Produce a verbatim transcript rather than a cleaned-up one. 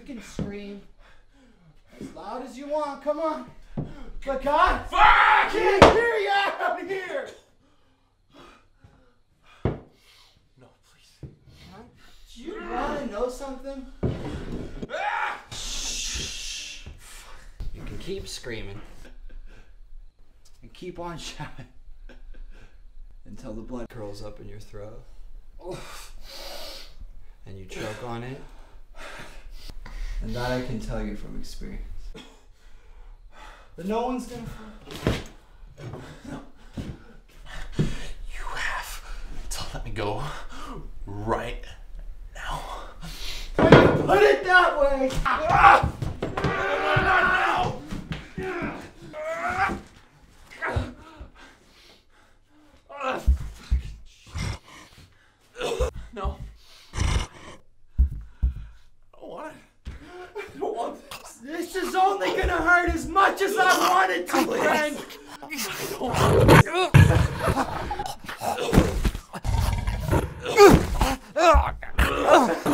can scream as loud as you want. Come on. But God, Fuck! I can't hear you out here. No, please. Huh? Do you want to know something? Ah! You can keep screaming and keep on shouting until the blood curls up in your throat and you choke on it. And that I can tell you from experience. But no one's gonna find No. You have to let me go right now. Why do you put it that way? Ah! Not now! No. I don't want it. I don't want this. This is only gonna hurt as much as I want it to, friend. I don't want this.